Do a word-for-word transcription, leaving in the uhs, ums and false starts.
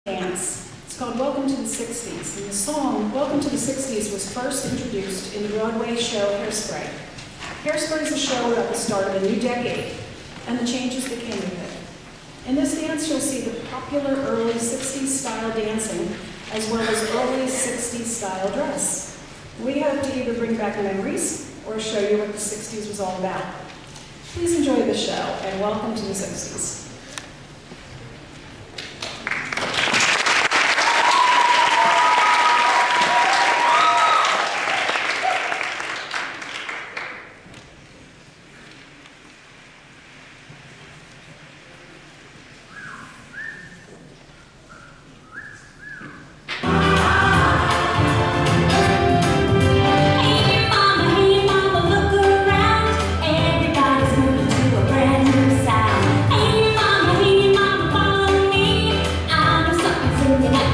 Dance. It's called Welcome to the sixties, and the song Welcome to the sixties was first introduced in the Broadway show Hairspray. Hairspray is a show about the start of a new decade and the changes that came with it. In this dance, you'll see the popular early sixties style dancing as well as early sixties style dress. We hope to either bring back memories or show you what the sixties was all about. Please enjoy the show and welcome to the sixties. Hey, mama, hey, mama, follow me. I know something's in the night.